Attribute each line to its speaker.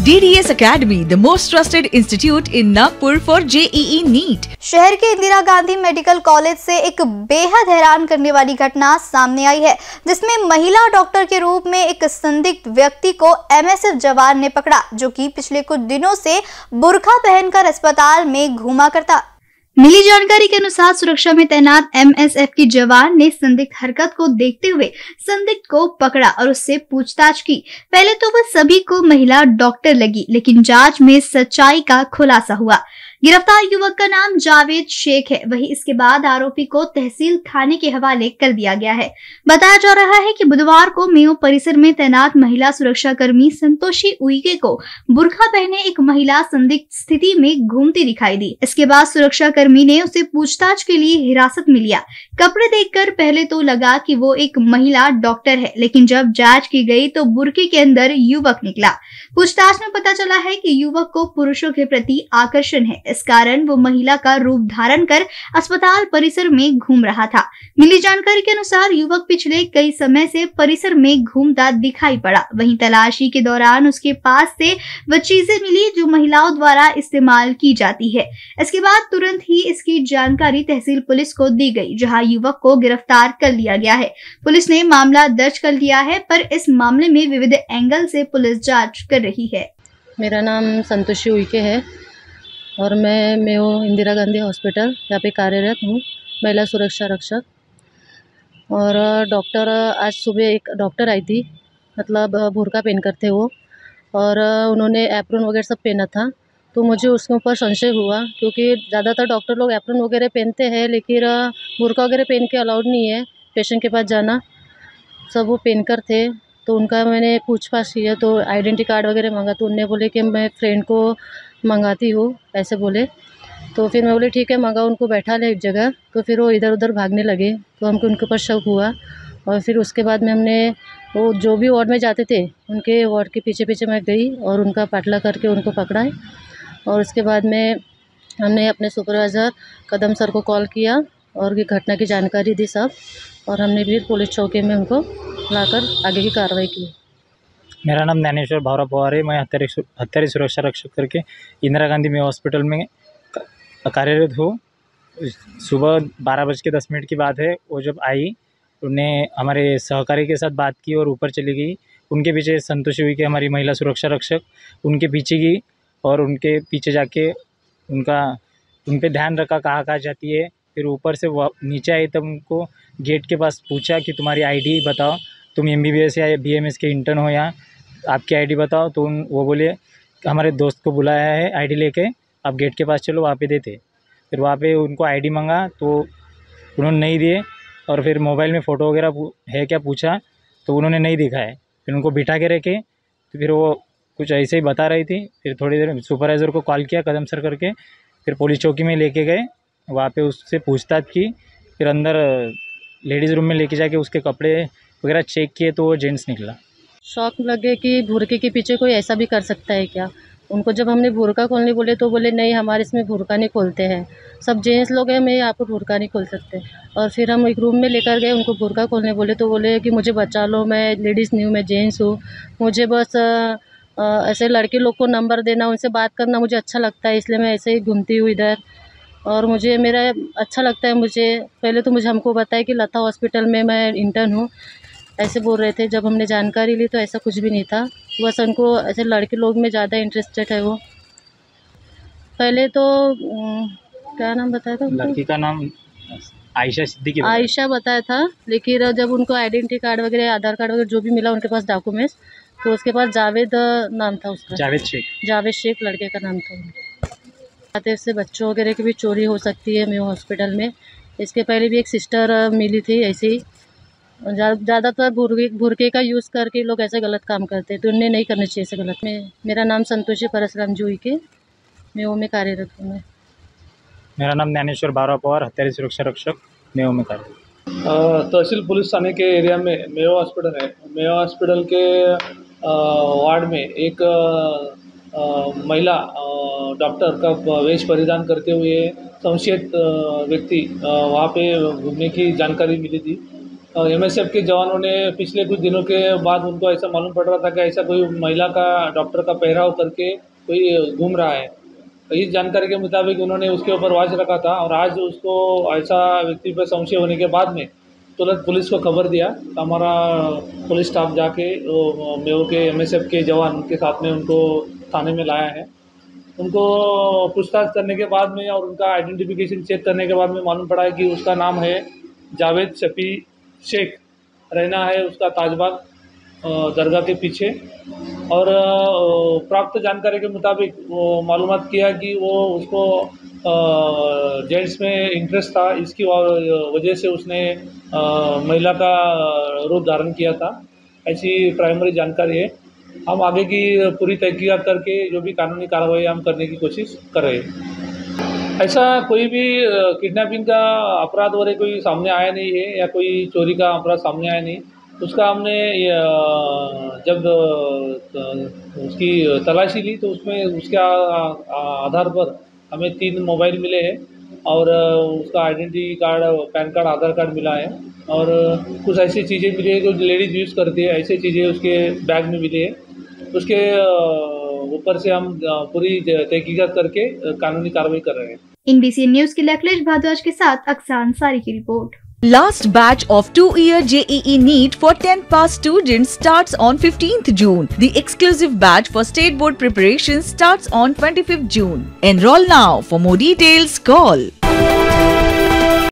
Speaker 1: DDS Academy, the most trusted institute in Nagpur for JEE NEET.
Speaker 2: शहर के Indira Gandhi medical college से एक बेहद हैरान करने वाली घटना सामने आई है, जिसमें महिला डॉक्टर के रूप में एक संदिग्ध व्यक्ति को MSF जवान ने पकड़ा, जो कि पिछले कुछ दिनों से बुर्का पहनकर अस्पताल में घूमा करता। मिली जानकारी के अनुसार सुरक्षा में तैनात MSF की जवान ने संदिग्ध हरकत को देखते हुए संदिग्ध को पकड़ा और उससे पूछताछ की। पहले तो वह सभी को महिला डॉक्टर लगी, लेकिन जांच में सच्चाई का खुलासा हुआ। गिरफ्तार युवक का नाम जावेद शेख है। वहीं इसके बाद आरोपी को तहसील थाने के हवाले कर दिया गया है। बताया जा रहा है कि बुधवार को मेयो परिसर में तैनात महिला सुरक्षा कर्मी संतोषी उइके को बुर्का पहने एक महिला संदिग्ध स्थिति में घूमती दिखाई दी। इसके बाद सुरक्षा कर्मी ने उसे पूछताछ के लिए हिरासत में लिया। कपड़े देखकर पहले तो लगा कि वो एक महिला डॉक्टर है, लेकिन जब जांच की गई तो बुर्के के अंदर युवक निकला। पूछताछ में पता चला है कि युवक को पुरुषों के प्रति आकर्षण है। इस कारण वो महिला का रूप धारण कर अस्पताल परिसर में घूम रहा था। मिली जानकारी के अनुसार युवक पिछले कई समय से परिसर में घूमता दिखाई पड़ा। वहीं तलाशी के दौरान उसके पास से वह चीजें मिली जो महिलाओं द्वारा इस्तेमाल की जाती है। इसके बाद तुरंत ही इसकी जानकारी तहसील पुलिस को दी गई, जहां युवक को गिरफ्तार कर लिया गया है। पुलिस ने मामला दर्ज कर लिया है, पर इस मामले में विविध एंगल से पुलिस जाँच कर रही है।
Speaker 3: मेरा नाम संतोषी उइके है और मैं मेयो इंदिरा गांधी हॉस्पिटल यहाँ पे कार्यरत हूँ, महिला सुरक्षा रक्षक। और डॉक्टर आज सुबह एक डॉक्टर आई थी, मतलब बुर्का पहन कर थे वो, और उन्होंने एप्रन वगैरह सब पहना था। तो मुझे उसके ऊपर संशय हुआ, क्योंकि ज़्यादातर डॉक्टर लोग एप्रन वगैरह पहनते हैं, लेकिन बुर्का वगैरह पहन के अलाउड नहीं है पेशेंट के पास जाना। सब वो पहन कर थे, तो उनका मैंने पूछताछ किया तो आइडेंटिटी कार्ड वगैरह मांगा, तो उनने बोले कि मैं फ्रेंड को मंगाती हूँ, ऐसे बोले। तो फिर मैं बोले ठीक है, मंगाओ, उनको बैठा ले एक जगह। तो फिर वो इधर उधर भागने लगे, तो हमको उनके ऊपर शक हुआ। और फिर उसके बाद में हमने वो जो भी वार्ड में जाते थे उनके वार्ड के पीछे पीछे मैं गई और उनका पाटला करके उनको पकड़ा है। और उसके बाद में हमने अपने सुपरवाइज़र कदम सर को कॉल किया और ये घटना की जानकारी दी सब, और हमने भी पुलिस चौकी में उनको लाकर आगे की कार्रवाई की।
Speaker 4: मेरा नाम ज्ञानेश्वर भावरा पवार है। मैं हत्यारी सुरक्षा रक्षक करके इंदिरा गांधी मेयो हॉस्पिटल में कार्यरत हूँ। सुबह 12:10 की बात है। वो जब आई, उन्हें हमारे सहकारी के साथ बात की और ऊपर चली गई। उनके पीछे संतोषी हुई कि हमारी महिला सुरक्षा रक्षक उनके पीछे गई और उनके पीछे जाके उन पर ध्यान रखा कहाँ कहाँ जाती है। फिर ऊपर से नीचे आई, तब उनको गेट के पास पूछा कि तुम्हारी ID बताओ, तुम MBBS या BMS के इंटर्न हो, यहाँ आपकी ID बताओ। तो वो बोले हमारे दोस्त को बुलाया है ID लेके, आप गेट के पास चलो, वहाँ पे देते। फिर वहाँ पे उनको ID मांगा तो उन्होंने नहीं दिए, और फिर मोबाइल में फ़ोटो वगैरह है क्या पूछा तो उन्होंने नहीं दिखाया। फिर उनको बिठा के रखे, तो फिर वो कुछ ऐसे ही बता रही थी। फिर थोड़ी देर सुपरवाइज़र को कॉल किया कदम सर करके, फिर पुलिस चौकी में लेके गए, वहाँ पे उससे पूछताछ की। फिर अंदर लेडीज़ रूम में लेके जाके उसके कपड़े वगैरह चेक किए तो वो जेंट्स निकला।
Speaker 3: शौक लगे कि बुर्के के पीछे कोई ऐसा भी कर सकता है क्या। उनको जब हमने बुर्का खोलने बोले तो बोले नहीं, हमारे इसमें बुर्का नहीं खोलते हैं, सब जेंट्स लोग हैं, मैं यहाँ पर बुर्का नहीं खोल सकते। और फिर हम एक रूम में लेकर गए, उनको बुर्का खोलने बोले तो बोले कि मुझे बचा लो, मैं लेडीज़ नहीं हूँ, मैं जेंट्स हूँ, मुझे बस ऐसे लड़के लोग को नंबर देना, उनसे बात करना मुझे अच्छा लगता है, इसलिए मैं ऐसे ही घूमती हूँ इधर। और मुझे मेरा अच्छा लगता है। मुझे पहले तो हमको बताया कि लता हॉस्पिटल में मैं इंटर्न हूँ, ऐसे बोल रहे थे। जब हमने जानकारी ली तो ऐसा कुछ भी नहीं था, बस उनको ऐसे लड़के लोग में ज़्यादा इंटरेस्टेड है वो। पहले तो क्या नाम बताया था?
Speaker 4: लड़की का नाम आयशा सिद्दीकी
Speaker 3: आयशा बताया था, लेकिन जब उनको आइडेंटिटी कार्ड वगैरह, आधार कार्ड वगैरह जो भी मिला उनके पास डॉक्यूमेंट्स, तो उसके पास जावेद नाम था उसका, जावेद शेख लड़के का नाम था। खाते से बच्चों वगैरह की भी चोरी हो सकती है मेयो हॉस्पिटल में। इसके पहले भी एक सिस्टर मिली थी ऐसे ही। ज़्यादातर बुर्के का यूज़ करके लोग ऐसे गलत काम करते हैं, तो उन्हें नहीं करना चाहिए ऐसे गलत में। मेरा नाम संतोषी परसराम जी उइके, मेयो में कार्यरत हूँ मैं।
Speaker 4: मेरा नाम ज्ञानेश्वर भावरा पवार, हत्यारी सुरक्षा रक्षक, मेयो में कार्यरत।
Speaker 5: तहसील पुलिस थाने के एरिया में मेयो हॉस्पिटल है। मेयो हॉस्पिटल के वार्ड में एक महिला डॉक्टर का वेश परिधान करते हुए संशयित व्यक्ति वहाँ पे घूमने की जानकारी मिली थी। MSF के जवानों ने पिछले कुछ दिनों के बाद उनको ऐसा मालूम पड़ रहा था कि ऐसा कोई महिला का डॉक्टर का पहराव करके कोई घूम रहा है। तो इस जानकारी के मुताबिक उन्होंने उसके ऊपर वॉच रखा था और आज उसको ऐसा व्यक्ति पर संशय होने के बाद में तुरंत पुलिस को खबर दिया। तो हमारा पुलिस स्टाफ जाके मेयो के MSF के जवान के साथ में उनको थाने में लाया है। उनको पूछताछ करने के बाद में और उनका आइडेंटिफिकेशन चेक करने के बाद में मालूम पड़ा है कि उसका नाम है जावेद शफी शेख, रहना है उसका ताजबाग दरगाह के पीछे। और प्राप्त जानकारी के मुताबिक वो मालूमात किया कि वो उसको जेंट्स में इंटरेस्ट था, इसकी वजह से उसने महिला का रूप धारण किया था, ऐसी प्राइमरी जानकारी है। हम आगे की पूरी तहकीकात करके जो भी कानूनी कार्रवाई हम करने की कोशिश कर रहे हैं। ऐसा कोई भी किडनैपिंग का अपराध वगैरह कोई सामने आया नहीं है या कोई चोरी का अपराध सामने आया नहीं। उसका हमने जब उसकी तलाशी ली तो उसमें उसके आधार पर हमें 3 मोबाइल मिले हैं और उसका identity card, PAN card, Aadhaar card मिला है और कुछ ऐसी चीज़ें मिली है जो लेडीज़ यूज़ करती है, ऐसी चीज़ें उसके बैग में मिली है। उसके ऊपर से हम पूरी तहकीकात करके कानूनी कार्रवाई कर रहे हैं।
Speaker 2: NBC न्यूज के लिए अखिलेश भारद्वाज के साथ अक्सा अंसारी की report.
Speaker 1: Last batch of 2-year JEE NEET for 10th pass students starts on 15th June. The exclusive batch for state board preparation starts on 25th June. Enroll now. For more details, call